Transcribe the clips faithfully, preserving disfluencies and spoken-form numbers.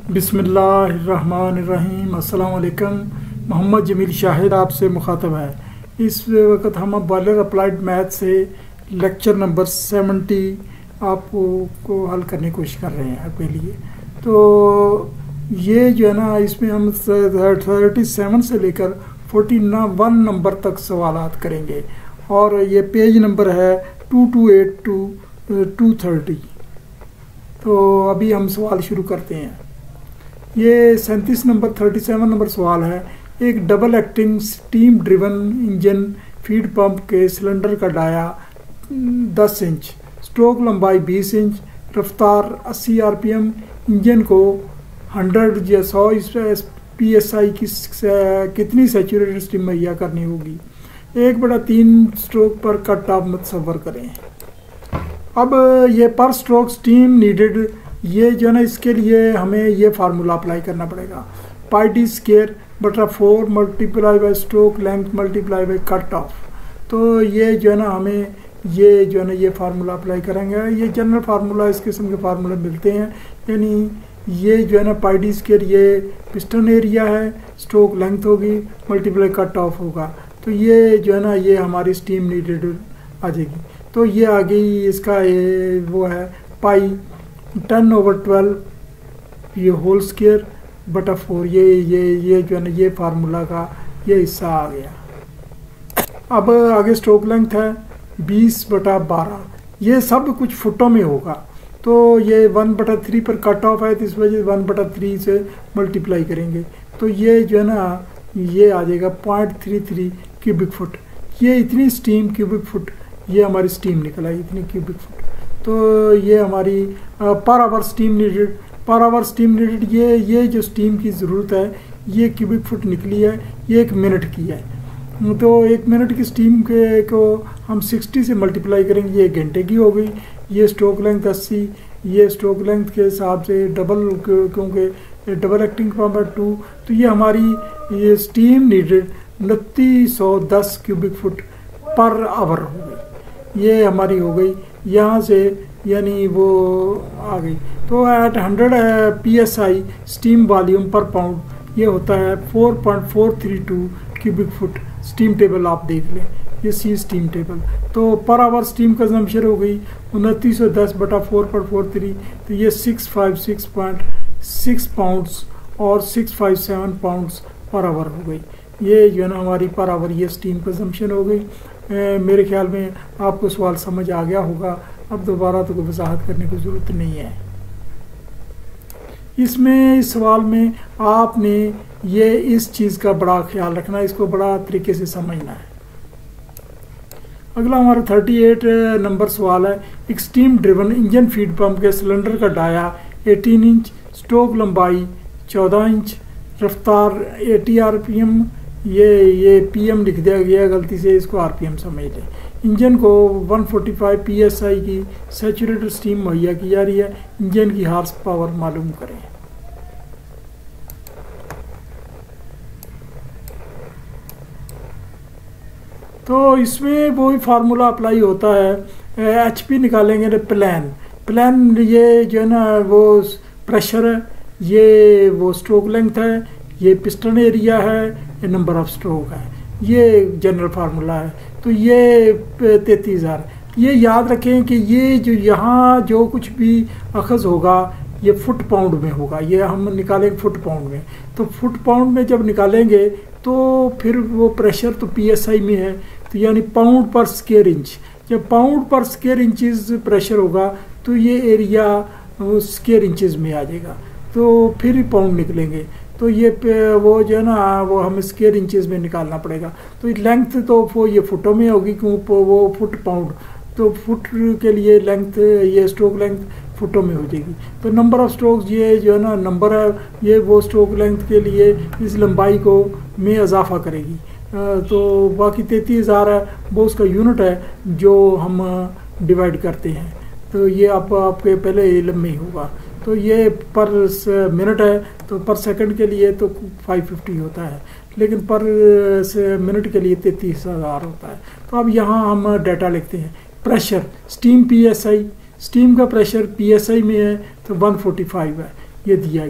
बिस्मिल्लाहिर्रहमानिर्रहीम। अस्सलाम वालेकुम। मोहम्मद जमील शाहिद आपसे मुखातब है। इस वक्त हम बॉयलर अप्लाइड मैथ से लेक्चर नंबर सेवेंटी आपको को हल करने की कोशिश कर रहे हैं आपके लिए। तो ये जो है ना, इसमें हम थर्टी सेवन से लेकर फोर्टी वन नंबर तक सवालात करेंगे और ये पेज नंबर है two two eight two two thirty. तो अभी हम सवाल शुरू करते हैं। ये सैंतीस नंबर थर्टी सेवन नंबर सवाल है। एक double acting steam driven engine feed pump के सिलेंडर का डाया दस इंच, स्ट्रोक लंबाई बीस इंच, रफ्तार अस्सी आरपीएम, इंजन को हंड्रेड या सौ पी एस आई की कितनी सैचुरेटेड स्टीम मुहैया करनी होगी। एक बड़ा तीन स्ट्रोक पर कट ऑफ मुतसव्वर करें। अब ये पर स्ट्रोक स्टीम नीडेड, ये जो है ना, इसके लिए हमें ये फार्मूला अप्लाई करना पड़ेगा। पाई डी स्केयर बटा four multiply by stroke length multiply by cut off. तो ये जो है ना, हमें ये जो है ना ये फार्मूला अप्लाई करेंगे। ये जनरल फार्मूला, इस किस्म के फार्मूले मिलते हैं। यानी ये जो है ना, पाई डी स्केयर ये पिस्टन एरिया है, स्ट्रोक लेंथ होगी, मल्टीप्लाई कट ऑफ होगा। तो ये जो है ना, ये हमारी स्टीम नीडेड आ जाएगी। तो ये आ गई, इसका ये वो है पाई टेन ओवर ट्वेल्व ये होल स्केयर बटा फोर। ये ये ये जो है ना, ये फार्मूला का ये हिस्सा आ गया। अब आगे स्ट्रोक लेंथ है बीस बटा बारह। ये सब कुछ फुटों में होगा। तो ये वन बटा थ्री पर कट ऑफ है, तो इस वजह से वन बटा थ्री से मल्टीप्लाई करेंगे। तो ये जो है ना, ये आ जाएगा point three three cubic foot. ये इतनी स्टीम क्यूबिक फुट, ये हमारी स्टीम निकला इतनी क्यूबिक फुट। तो ये हमारी per hour steam needed, per hour steam needed, ये ये जो स्टीम की ज़रूरत है ये क्यूबिक फुट निकली है, ये एक मिनट की है। तो एक मिनट की स्टीम के को हम साठ से मल्टीप्लाई करेंगे, ये घंटे की हो गई। ये स्ट्रोक लेंथ अस्सी, ये स्ट्रोक लेंथ के हिसाब से डबल, क्योंकि डबल एक्टिंग पंप है टू। तो ये हमारी ये स्टीम नीडेड उनतीस सौ दस क्यूबिक फुट पर आवर हो गई। ये हमारी हो गई यहाँ से, यानी वो आ गई। तो eight hundred P S I steam volume per pound ये होता है four point four three two cubic foot. Steam table आप देख लें, ये सी स्टीम टेबल। तो पर आवर स्टीम कंजम्पशन हो गई उनतीस सौ दस बटा फोर पॉइंट फोर थ्री। तो ये six five six point six pounds और six five seven pounds per hour हो गई। ये जो है ना, हमारी पर आवर ये स्टीम कंजम्पशन हो गई। ए, मेरे ख्याल में आपको सवाल समझ आ गया होगा। अब दोबारा तो कोई वजाहत करने की ज़रूरत नहीं है। इसमें इस सवाल में आपने ये इस चीज़ का बड़ा ख्याल रखना है, इसको बड़ा तरीके से समझना है। अगला हमारा अड़तीस नंबर सवाल है। एक steam driven engine feed pump के सिलेंडर का डाया अठारह इंच, स्ट्रोक लंबाई चौदह इंच, रफ्तार अस्सी आरपीएम। ये ये पीएम लिख दिया गया गलती से, इसको आरपीएम समझ लें। इंजन को एक सौ पैंतालीस पीएसआई की सैचुरेटेड स्टीम मुहैया की जा रही है। इंजन की हार्स पावर मालूम करें। तो इसमें वही फार्मूला अप्लाई होता है। एचपी निकालेंगे तो प्लान प्लान ये जो है ना, वो प्रेशर है, ये वो स्ट्रोक लेंथ है, ये पिस्टन एरिया है, ये नंबर ऑफ स्ट्रोक है। ये जनरल फार्मूला है। तो ये तैंतीस हज़ार। ये याद रखें कि ये जो यहाँ जो कुछ भी अखज़ होगा ये फुट पाउंड में होगा। ये हम निकालेंगे फुट पाउंड में। तो फुट पाउंड में जब निकालेंगे तो फिर वो प्रेशर तो पीएसआई में है, तो यानी पाउंड पर स्क्वायर इंच। जब pound per square inches pressure होगा तो ये एरिया स्क्वायर इंचेस में आ जाएगा। तो फिर ही पाउंड निकलेंगे। तो ये वो जो है ना, वो हमें स्क्वायर इंचेस में निकालना पड़ेगा। तो लेंथ तो वो ये फुटों में होगी, क्यों वो फुट पाउंड। तो फुट के लिए लेंथ, ये स्ट्रोक लेंथ फुटों में हो जाएगी। तो नंबर ऑफ स्ट्रोक्स ये जो है ना नंबर है, ये वो स्ट्रोक लेंथ के लिए इस लंबाई को में इजाफा करेगी। तो बाकी तैंतीस हज़ार है, वो उसका यूनिट है जो हम डिवाइड करते हैं। तो ये आप आपके पहले इल्म में ही होगा। तो ये पर मिनट है, तो पर सेकंड के लिए तो पाँच सौ पचास होता है, लेकिन पर मिनट के लिए तैंतीस हज़ार होता है। तो अब यहाँ हम डाटा लिखते हैं। प्रेशर स्टीम पीएसआई, स्टीम का प्रेशर पीएसआई में है तो एक सौ पैंतालीस है, ये दिया गया है।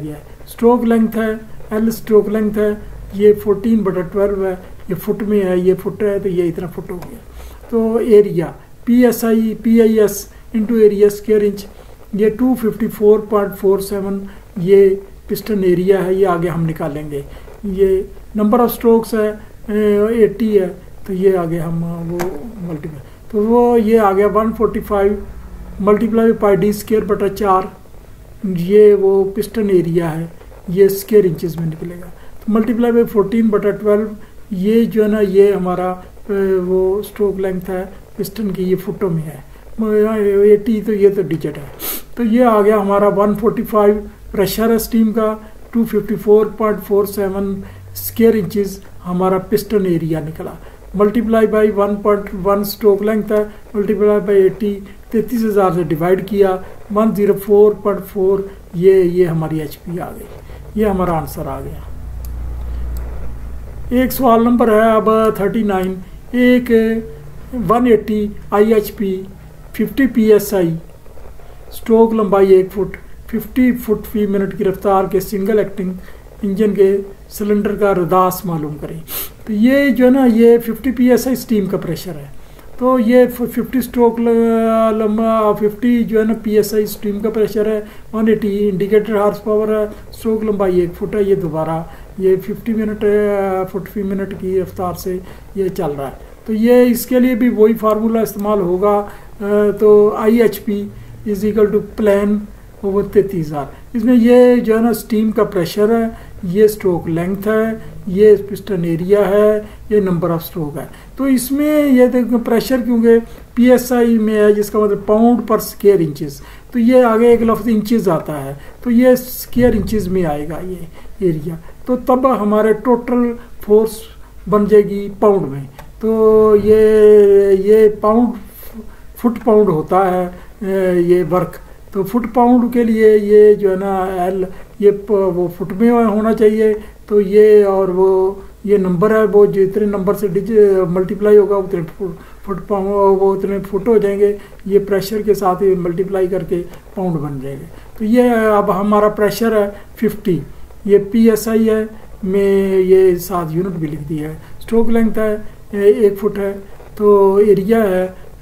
स्ट्रोक लेंथ है, एल स्ट्रोक लेंथ है, ये फोर्टीन बटा ट्वेल्व है, ये फुट में है, ये फुट है, तो ये इतना फुट हो गया। तो area P S I P I S into area square inch, ये two fifty four point four seven ये पिस्टन एरिया है, ये आगे हम निकालेंगे। ये नंबर ऑफ स्ट्रोक्स है एट्टी है, तो ये आगे हम वो मल्टीप्लाई, तो वो ये आ गया one forty five multiply pi D square बटा चार, ये वो पिस्टन एरिया है, ये स्क्वायर इंचेस में निकलेगा। तो मल्टीप्लाई बाई फोर्टीन बटा ट्वेल्व, ये जो है ना ये हमारा वो स्ट्रोक लेंथ है पिस्टन की, ये फुटों में है, एटी तो ये तो डिजिट है। तो ये आ गया हमारा वन फोर्टी फाइव प्रेशर है स्टीम का, two fifty four point four seven square inches हमारा पिस्टन एरिया निकला, multiply by one point one stroke length है, मल्टीप्लाई बाई एटी, तैंतीस हज़ार से डिवाइड किया, one zero four point four, ये ये हमारी एच पी आ गई, ये हमारा आंसर आ गया। एक सवाल नंबर है अब थर्टी नाइन, एक one eighty I H P fifty P S I stroke लंबाई एक फुट फिफ्टी फुट फी मिनट की रफ्तार के सिंगल एक्टिंग इंजन के सिलेंडर का रदास मालूम करें। तो ये जो है ना ये fifty P S I steam का प्रेशर है, तो ये फिफ्टी स्ट्रोक लंबा फिफ्टी जो है ना पी एस आई स्टीम का प्रेशर है, one eighty indicator horse power है, स्ट्रोक लंबाई एक फुट है, ये दोबारा ये फिफ्टी मिनट फुट फी मिनट की रफ्तार से ये चल रहा है। तो ये इसके लिए भी वही फार्मूला इस्तेमाल होगा, तो I H P is equal to plan over तैंतीस हज़ार, इसमें ये जो है ना स्टीम का प्रेशर है, ये स्ट्रोक लेंथ है, ये पिस्टन एरिया है, ये नंबर ऑफ स्ट्रोक है। तो इसमें ये देखो प्रेशर क्योंकि पी एस आई में है, जिसका मतलब पाउंड पर स्क्वायर इंचेस, तो ये आगे एक लफ्ज इंचेस आता है, तो ये स्क्वायर इंचेस में आएगा ये एरिया, तो तब हमारे टोटल फोर्स बन जाएगी पाउंड में। तो ये ये पाउंड फुट पाउंड होता है ये वर्क, तो फुट पाउंड के लिए ये जो है ना एल ये वो फुट में होना चाहिए, तो ये और वो ये नंबर है, वो जितने नंबर से मल्टीप्लाई होगा उतने फुट पाउंड वो उतने फुट हो जाएंगे, ये प्रेशर के साथ ही मल्टीप्लाई करके पाउंड बन जाएंगे। तो ये अब हमारा प्रेशर है फिफ्टी, ये पी एस आई है में ये सात यूनिट भी लिख दी है, स्ट्रोक लेंथ है एक फुट है, तो एरिया है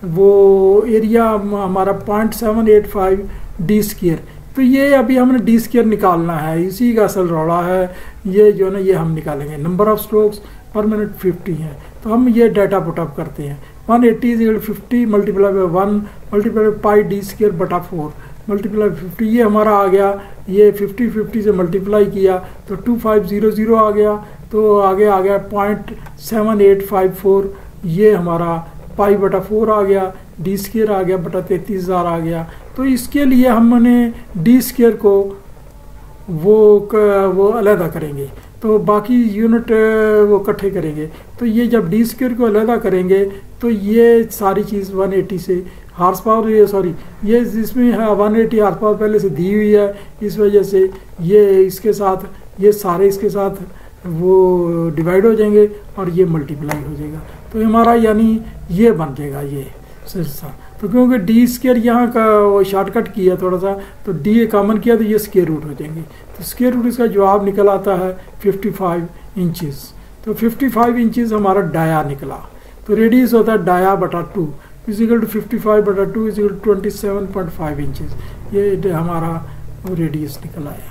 वो एरिया हमारा point seven eight five D square, तो ये अभी हमने डी स्क्वायर निकालना है, इसी का असल रौला है, ये जो है ना ये हम निकालेंगे। Number of strokes per minute fifty है, तो हम ये डाटा पुटअप करते हैं, one eighty is equal fifty multiply by one multiply by pi D square बटा फोर मल्टीप्लाई फिफ्टी, ये हमारा आ गया, ये फिफ्टी फिफ्टी से मल्टीप्लाई किया तो टू फाइव ज़ीरो ज़ीरो आ गया, तो आगे आ गया point seven eight five four, ये हमारा पाई बटा फोर आ गया, डी स्क्वायर आ गया बटा तैंतीस हज़ार आ गया। तो इसके लिए हमने डी स्क्वायर को वो वो अलहदा करेंगे, तो बाकी यूनिट वो इकट्ठे करेंगे, तो ये जब डी स्क्वायर को अलहदा करेंगे तो ये सारी चीज़ वन एटी से हार्स पावर ये सॉरी ये इसमें है वन एटी हार्स पावर पहले से दी हुई है, इस वजह से ये इसके साथ ये सारे इसके साथ वो डिवाइड हो जाएंगे और ये मल्टीप्लाई हो जाएगा, तो हमारा यानी ये बन जाएगा ये सिलसिला। तो क्योंकि डी स्क्वायर यहाँ का वो शॉर्टकट किया थोड़ा सा, तो डी कॉमन किया तो ये स्क्वायर रूट हो जाएंगे, तो स्क्वायर रूट इसका जवाब निकल आता है फिफ्टी फाइव इंचेस। तो फिफ्टी फाइव इंचेस हमारा डाया निकला, तो रेडियस होता है डाया बटा two equal two fifty five बटा two equal two twenty seven point five inches, ये हमारा रेडियस निकल आया।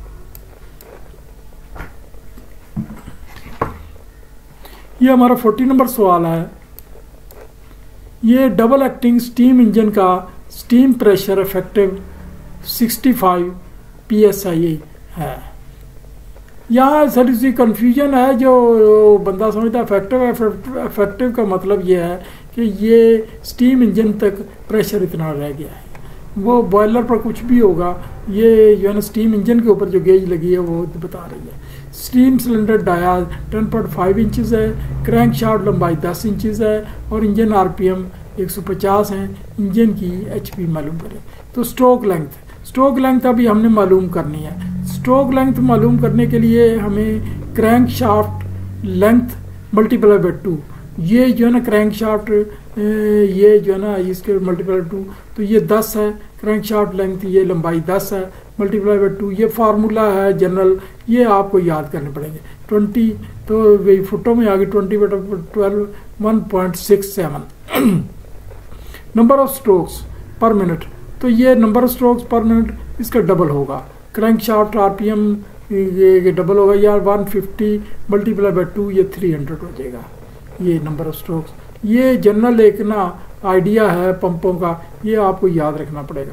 ये हमारा फोर्टी नंबर सवाल है, ये डबल एक्टिंग स्टीम इंजन का steam pressure effective sixty five P S I है। यहाँ थोड़ी सी कन्फ्यूजन है, जो बंदा समझता है इफेक्टिव इफेक्टिव का मतलब ये है कि ये स्टीम इंजन तक प्रेशर इतना रह गया है, वो बॉयलर पर कुछ भी होगा, ये जो है ना स्टीम इंजन के ऊपर जो गेज लगी है वो बता रही है। Steam cylinder dia ten point five inches है, क्रैंक शाफ्ट लंबाई दस इंचेस है और इंजन आरपीएम एक सौ पचास है, इंजन की एचपी मालूम करें। तो स्ट्रोक लेंथ स्ट्रोक लेंथ अभी हमने मालूम करनी है। स्ट्रोक लेंथ मालूम करने के लिए हमें crank shaft length multiply by two, ये जो है ना क्रैंक शाफ्ट ये जो है ना इसके मल्टीप्लाई टू, तो ये दस है, क्रैंक शाफ्ट लेंथ ये लंबाई दस है, मल्टीप्लाई बाई टू, ये फार्मूला है जनरल, ये आपको याद करने पड़ेंगे। ट्वेंटी तो वही फुटों में आ गई, ट्वेंटी बटा twelve one point six seven. Number of strokes per minute, तो ये number of strokes per minute इसका डबल होगा। क्रैंक शाफ्ट आरपीएम ये डबल होगा यार, one fifty multiply by two ये थ्री हंड्रेड हो जाएगा, ये नंबर ऑफ स्ट्रोक्स। ये जनरल एक ना आइडिया है पंपों का, ये आपको याद रखना पड़ेगा।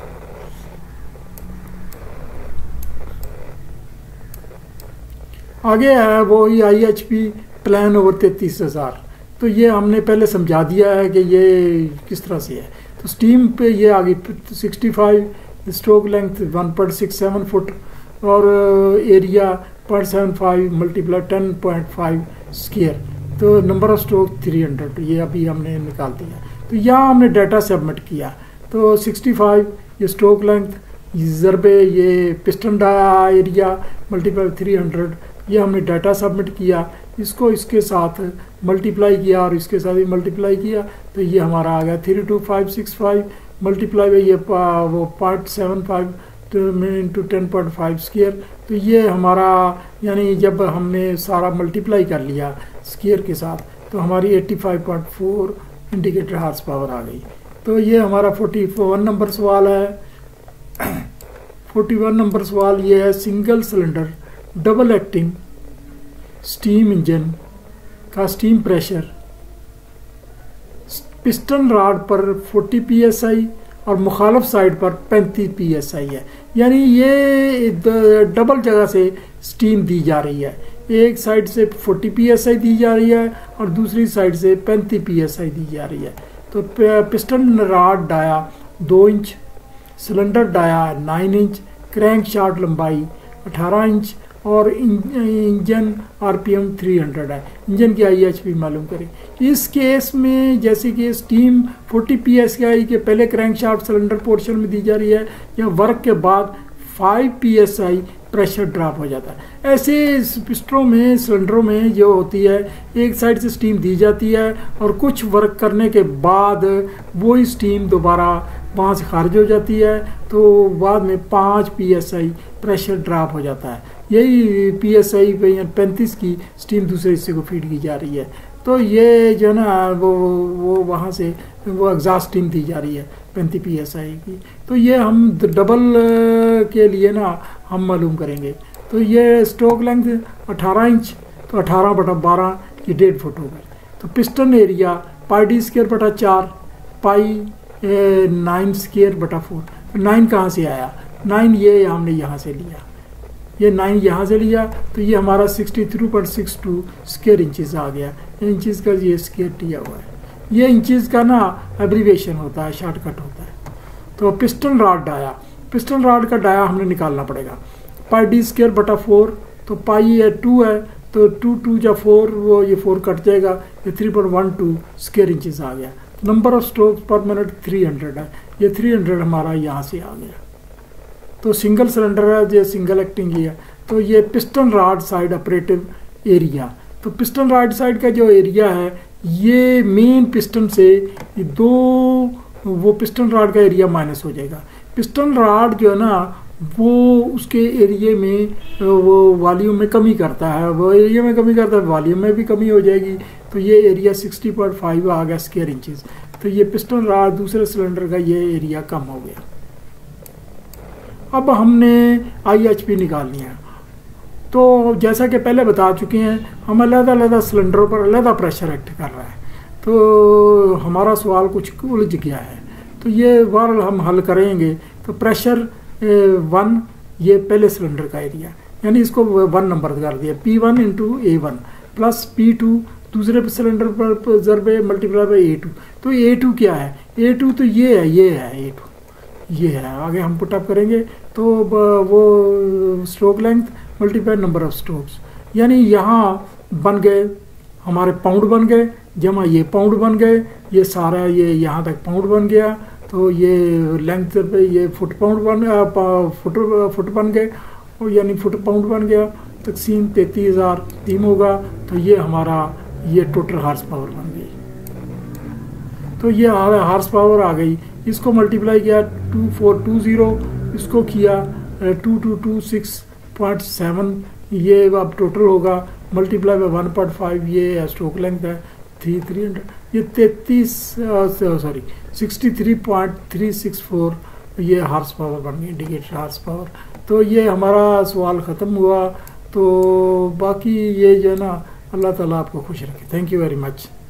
आगे है वो ही I H P plan over तैतीस हजार, तो ये हमने पहले समझा दिया है कि ये किस तरह से है। तो स्टीम पे ये आ गई sixty five, stroke length one point six seven foot और area point seven five multiply ten point five square, तो number of stroke three hundred, ये अभी हमने निकाल दिया। तो यहाँ हमने डाटा सबमिट किया, तो सिक्सटी फाइव ये स्ट्रोक लेंथ, ज़रबे ये piston dia area multiply three hundred, ये हमने डाटा सबमिट किया, इसको इसके साथ मल्टीप्लाई किया और इसके साथ ही मल्टीप्लाई किया, तो ये हमारा आ गया three two five six five multiply by ये वो point seven five into ten point five square. तो ये हमारा यानी जब हमने सारा मल्टीप्लाई कर लिया स्क्वायर के साथ, तो हमारी eighty five point four indicator horse power आ गई। तो ये हमारा फोर्टी वन नंबर सवाल है। फोर्टी वन नंबर सवाल ये है, single cylinder double acting steam engine का स्टीम प्रेशर पिस्टन रॉड पर फोर्टी पी एस आई और मुखालफ साइड पर पैंतीस पी एस आई है, यानी ये डबल जगह से स्टीम दी जा रही है। एक साइड से फोर्टी पी एस आई दी जा रही है और दूसरी साइड से पैंतीस पी एस आई दी जा रही है। तो पिस्टन रॉड डाया दो inch, cylinder dia nine inch, crank shaft लंबाई अठारह इंच और इंजन आरपीएम थ्री हंड्रेड है। इंजन की आईएचपी मालूम करें। इस केस में जैसे कि steam forty P S I के पहले क्रैंक शाफ्ट सिलेंडर पोर्शन में दी जा रही है, या वर्क के बाद five P S I pressure drop हो जाता है। ऐसे पिस्टनों में सिलेंडरों में जो होती है, एक साइड से स्टीम दी जाती है और कुछ वर्क करने के बाद वही स्टीम दोबारा वहाँ से खारिज हो जाती है, तो बाद में पाँच P S I pressure drop हो जाता है। यही पी एस आई पे पैंतीस की स्टीम दूसरे हिस्से को फीड की जा रही है। तो ये जो है ना वो वो वहाँ से वो एग्जॉस्ट स्टीम दी जा रही है पैंतीस पी एस आई की। तो ये हम डबल के लिए ना हम मालूम करेंगे। तो ये स्ट्रोक लेंथ अठारह इंच, तो अठारह बटा बारह ये डेढ़ फुट होगा। तो piston area pi D square बटा चार, पाई नाइन स्क्वायर बटा फोर। नाइन कहाँ से आया? नाइन ये हमने यहाँ से लिया, ये नाइन यहाँ से लिया, तो ये हमारा sixty three point six two square inches आ गया। इंचेस का ये स्क्वायर दिया हुआ है, ये इंचेस का ना एब्रीविएशन होता है, शॉर्टकट होता है। तो piston rod dia, piston rod का डाया हमने निकालना पड़ेगा। पाई डी स्क्वायर बटा फोर, तो पाई है टू है, तो टू टू या फोर, वो ये फोर कट जाएगा, ये three point one two square inches आ गया। Number of strokes per minute three hundred है, ये थ्री हंड्रेड हमारा यहाँ से आ गया। तो सिंगल सिलेंडर है, ये सिंगल एक्टिंग ही है। तो ये piston rod side operative area, तो पिस्टन रॉड साइड का जो एरिया है, ये मेन पिस्टन से ये दो वो पिस्टन रॉड का एरिया माइनस हो जाएगा। पिस्टन रॉड जो है ना वो उसके एरिया में वो वॉल्यूम में कमी करता है, वो एरिया में कमी करता है, वॉल्यूम में भी कमी हो जाएगी। तो ये एरिया सिक्सटी पॉइंट फाइव आ गया स्क्वायर इंचेस। तो ये पिस्टन रॉड दूसरे सिलेंडर का ये एरिया कम हो गया। अब हमने आई एच पी निकालनी है। तो जैसा कि पहले बता चुके हैं, हम अलग अलग सिलेंडरों पर अलग प्रेशर एक्ट कर रहा है, तो हमारा सवाल कुछ उलझ गया है। तो ये बार हम हल करेंगे। तो प्रेशर वन, ये पहले सिलेंडर का एरिया, यानी इसको वन नंबर कर दिया, P one into A one plus P two दूसरे सिलेंडर पर जरबे मल्टीप्लाई बाई ए टू। तो ए टू क्या है? ए टू तो ये है, ये है ए टू, ये है। आगे हम पुटअप करेंगे तो वो stroke length multiply number of strokes, यानी यहाँ बन गए हमारे पाउंड बन गए, जमा ये पाउंड बन गए, ये सारा ये यहाँ तक पाउंड बन गया। तो ये लेंथ पे ये फुट पाउंड बन फुट फुट बन गए, और यानी फुट पाउंड बन गया। तकसीम तैतीस हजार तीन होगा, तो ये हमारा ये टोटल हार्स पावर बन गई। तो ये हार्स पावर आ गई, इसको मल्टीप्लाई किया टू फोर टू ज़ीरो, इसको किया two two two six point seven, ये अब टोटल होगा multiply by one point five, ये स्ट्रोक लेंथ है थ्री थ्री हंड्रेड, ये तैतीस sorry sixty three point three six four ये हार्स पावर बन गई, इंडिकेटर हार्स पावर। तो ये हमारा सवाल ख़त्म हुआ। तो बाकी ये जो है ना, अल्लाह ताला आपको खुश रखे। Thank you very much.